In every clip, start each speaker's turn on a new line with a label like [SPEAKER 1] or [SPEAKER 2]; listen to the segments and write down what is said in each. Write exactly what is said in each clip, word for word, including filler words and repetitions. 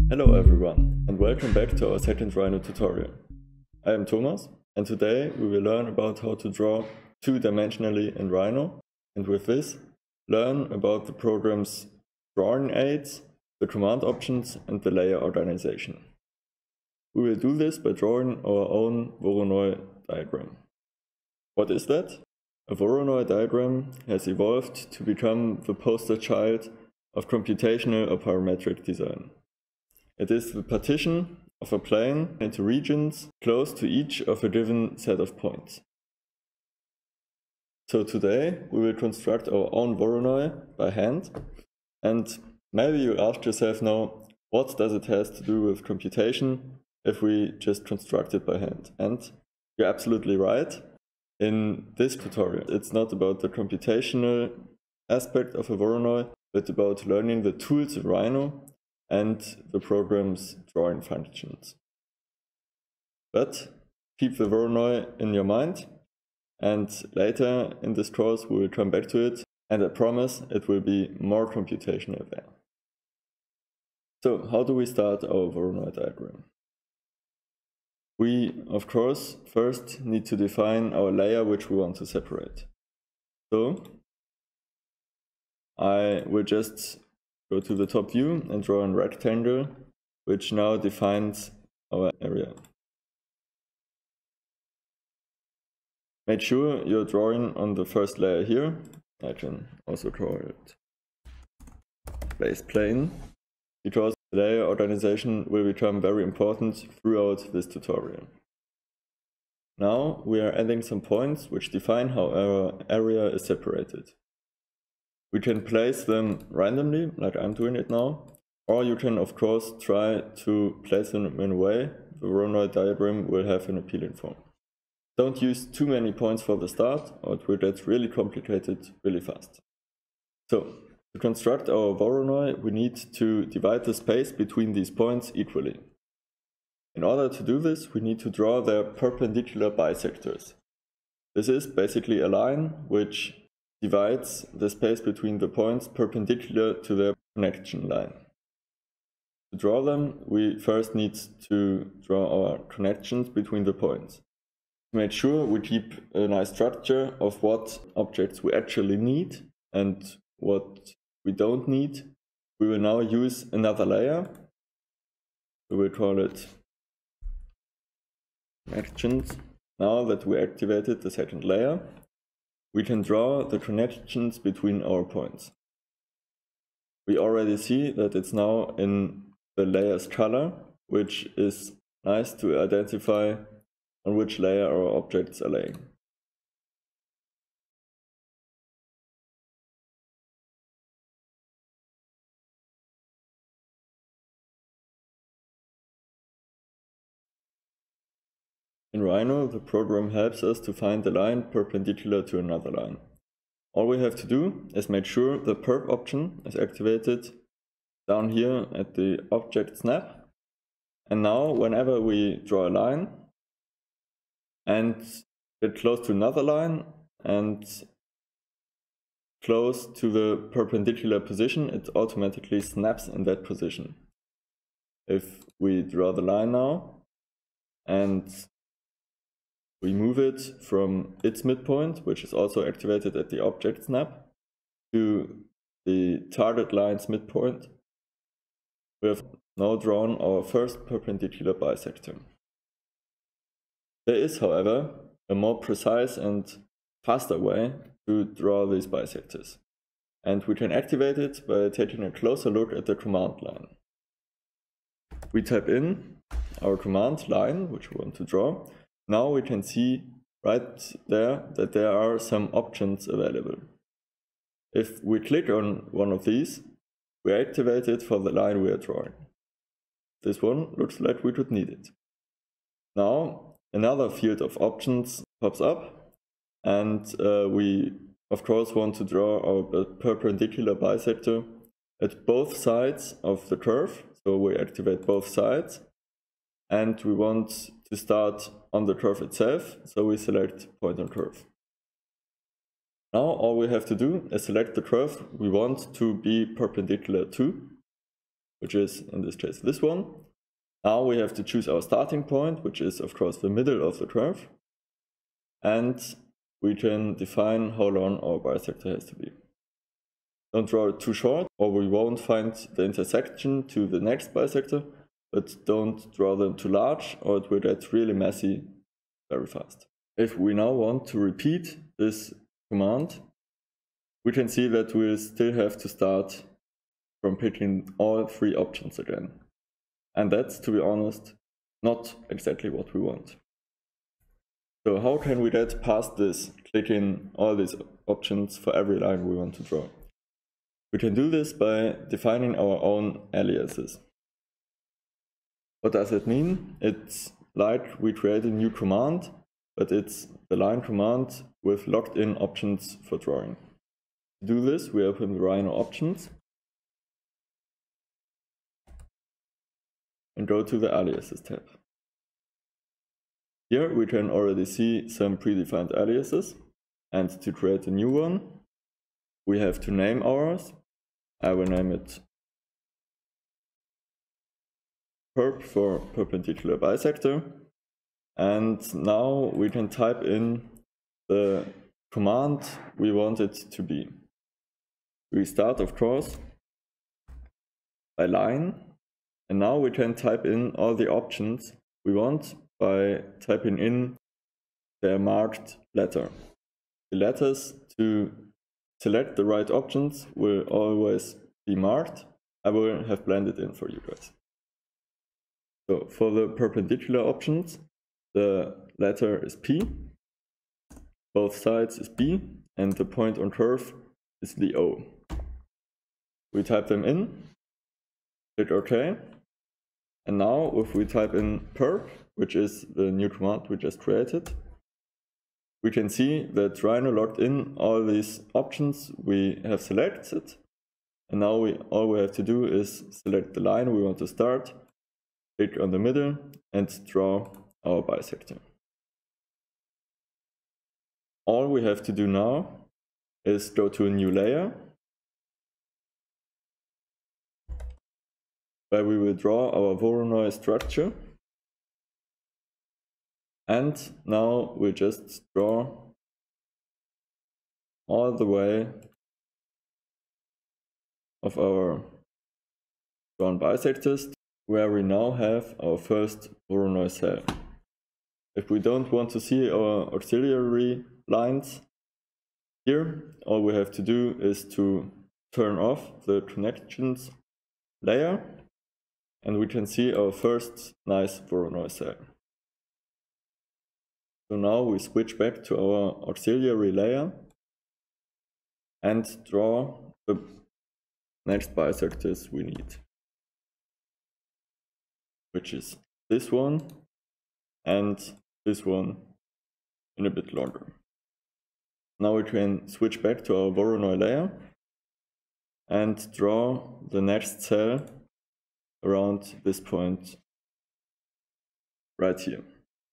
[SPEAKER 1] Hello everyone, and welcome back to our second Rhino tutorial. I am Thomas, and today we will learn about how to draw two-dimensionally in Rhino, and with this, learn about the program's drawing aids, the command options, and the layer organization. We will do this by drawing our own Voronoi diagram. What is that? A Voronoi diagram has evolved to become the poster child of computational or parametric design. It is the partition of a plane into regions close to each of a given set of points. So today we will construct our own Voronoi by hand, and maybe you ask yourself now, what does it have to do with computation if we just construct it by hand? And you're absolutely right. In this tutorial, it's not about the computational aspect of a Voronoi, but about learning the tools of Rhino and the program's drawing functions. But keep the Voronoi in your mind, and later in this course we will come back to it, and I promise it will be more computational there. So how do we start our Voronoi diagram? We, of course, first need to define our layer which we want to separate. So I will just go to the top view and draw a rectangle which now defines our area. Make sure you're drawing on the first layer here. I can also draw it base plane, because the layer organization will become very important throughout this tutorial. Now we are adding some points which define how our area is separated. We can place them randomly, like I'm doing it now, or you can of course try to place them in a way the Voronoi diagram will have an appealing form. Don't use too many points for the start, or it will get really complicated really fast. So, to construct our Voronoi, we need to divide the space between these points equally. In order to do this, we need to draw their perpendicular bisectors. This is basically a line which divides the space between the points perpendicular to their connection line. To draw them, we first need to draw our connections between the points. To make sure we keep a nice structure of what objects we actually need and what we don't need, we will now use another layer. We will call it connections. Now that we activated the second layer, we can draw the connections between our points. We already see that it's now in the layer's color, which is nice to identify on which layer our objects are laying. In Rhino, the program helps us to find a line perpendicular to another line. All we have to do is make sure the perp option is activated down here at the object snap. And now whenever we draw a line and get close to another line and close to the perpendicular position, it automatically snaps in that position. If we draw the line now and we move it from its midpoint, which is also activated at the object snap, to the target line's midpoint, we have now drawn our first perpendicular bisector. There is, however, a more precise and faster way to draw these bisectors. And we can activate it by taking a closer look at the command line. We type in our command line, which we want to draw. Now we can see right there that there are some options available. If we click on one of these, we activate it for the line we are drawing. This one looks like we could need it. Now another field of options pops up, and uh, we of course want to draw our perpendicular bisector at both sides of the curve. So we activate both sides, and we want to start on the curve itself, so we select point on curve. Now all we have to do is select the curve we want to be perpendicular to, which is in this case this one. Now we have to choose our starting point, which is of course the middle of the curve, and we can define how long our bisector has to be. Don't draw it too short, or we won't find the intersection to the next bisector, but don't draw them too large, or it will get really messy very fast. If we now want to repeat this command, we can see that we'll still have to start from picking all three options again. And that's, to be honest, not exactly what we want. So how can we get past this, clicking all these options for every line we want to draw? We can do this by defining our own aliases. What does it mean? It's like we create a new command, but it's the line command with locked in options for drawing. To do this, we open the Rhino options and go to the aliases tab. Here we can already see some predefined aliases, and to create a new one, we have to name ours. I will name it perp for perpendicular bisector, and now we can type in the command we want it to be. We start, of course, by line, and now we can type in all the options we want by typing in their marked letter. The letters to select the right options will always be marked. I will have blended in for you guys. So for the perpendicular options, the letter is P, both sides is B, and the point on curve is the O. We type them in, click OK, and now if we type in perp, which is the new command we just created, we can see that Rhino logged in all these options we have selected, and now we all we have to do is select the line we want to start, click on the middle, and draw our bisector. All we have to do now is go to a new layer, where we will draw our Voronoi structure. And now we just draw all the way of our drawn bisectors, where we now have our first Voronoi cell. If we don't want to see our auxiliary lines here, all we have to do is to turn off the connections layer, and we can see our first nice Voronoi cell. So now we switch back to our auxiliary layer and draw the next bisectors we need, which is this one and this one in a bit longer. Now we can switch back to our Voronoi layer and draw the next cell around this point right here.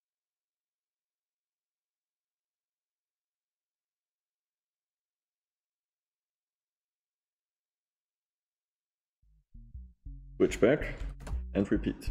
[SPEAKER 1] Switch back and repeat.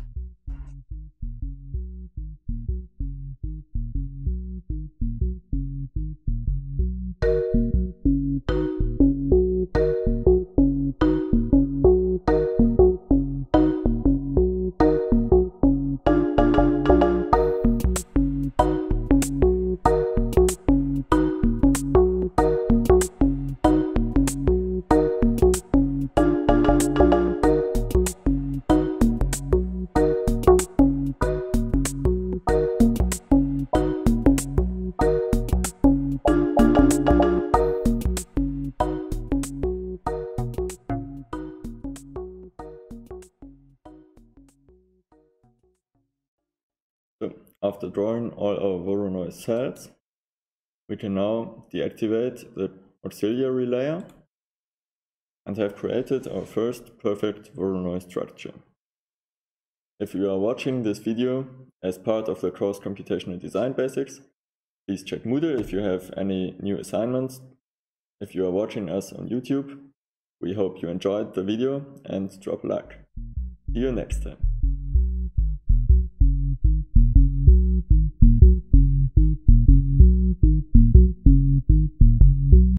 [SPEAKER 1] So after drawing all our Voronoi cells, we can now deactivate the auxiliary layer and have created our first perfect Voronoi structure. If you are watching this video as part of the course Computational Design Basics, please check Moodle if you have any new assignments. If you are watching us on YouTube, we hope you enjoyed the video and drop a like. See you next time.